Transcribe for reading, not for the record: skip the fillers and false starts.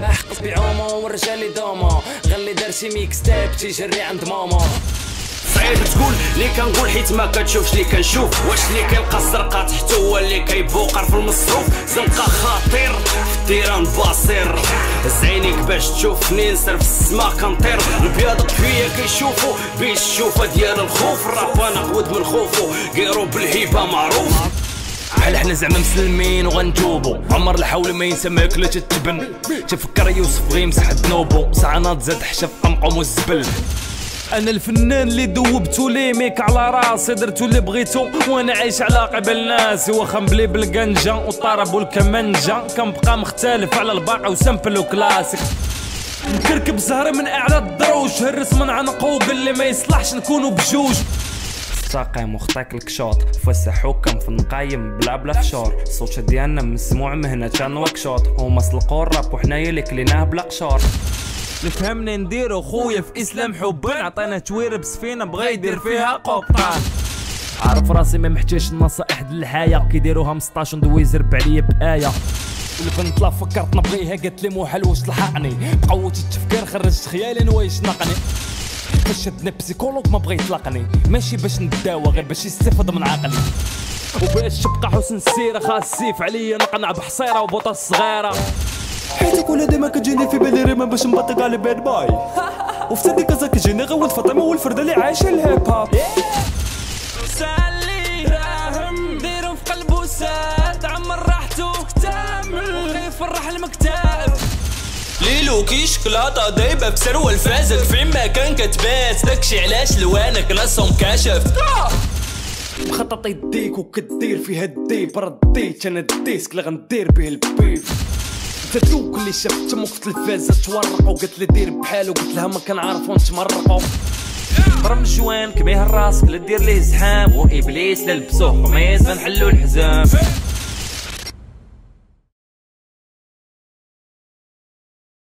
احقص بعومه والرجال يدومو غلي دار شي ميكس تاب تيجري عند ماما. صعيب تقول لي كنقول حيت ما كتشوفش لي كنشوف، واش اللي كيلقى الزرقاء تحت هو اللي كيبوقر في المصروف. زنقة خطير في التيران باصير، زعينيك باش تشوفني نسر في السما كنطير. البياض فيا كيشوفو بيش الشوفة ديال الخوف، الراب انا قود من خوفو كيرو بالهيبة معروف. بحال حنا زعما مسلمين وغنتوبو، عمر الحول ما ينسى ماكلة تتبن. تفكر يوسف غي يمسح ذنوبو، ساعة زاد حشا في قمقم والزبل. انا الفنان اللي دوبتو لي ميك على راسي، درتو اللي بغيتو وانا عايش على قبل ناسي. واخا مبلي بالكنجا والطرب والكمانجا، كنبقى مختلف على الباقي وسامبل وكلاسيك. نكركب زهري من اعلى الدروج، هرس من عنقو قال لي ما يصلحش نكونو بجوج. مستقيم وخطيك الكشوط فسح حكم في النقايم بلا فشور. الصوت ديالنا مسموع مهنا كان وكشوط، هما سلقوا الراب وحنايا اللي كليناه بلا قشور. نفهمني نديرو خويا في اسلام حبان، عطينا توير بسفينه بغا يدير فيها قبطان. عارف راسي ما محتاجش النصائح د الحياه، كيديروها مسطاش ندوي يزرب عليا بايه. البنت لا فكرت نبغيها قالت لي محال واش تلحقني، بقوتي التفكير خرجت خيالي نوايش نقني. فاش شدنا بسيكولوج ما بغا يطلقني، ماشي باش نداوى غير باش يستفد من عقلي. وباش تبقى حسن السيره خاص السيف عليا نقنع بحصيره وبوطه صغيره. حيت كل ديما كتجيني في بالي ريما باش نبطق على باد باي، وفي صديق كذا كيجيني غير ولد فاطمه والفرده اللي عايشه الهيب هوب. سالي راهم ديرو في قلبو ساد، عمر راحتو كتامل يفرح المكتاب. ليلو كي شكلاطه دايبه في سروال فازت، فين ما كان كتبات داكشي علاش لوانك راسهم كاشف. مخطط يديك وكدير فيها الدي برديت انا الديسك اللي غندير به البيف. تدوك اللي شاف تمك في التلفازه تورق وقالت لي دير بحالو، قلت لها ما كنعرفو نتمرقو. برم جوان كميه الراس كل دير ليه زحام، وابليس للبسوه قميص نحلو الحزام.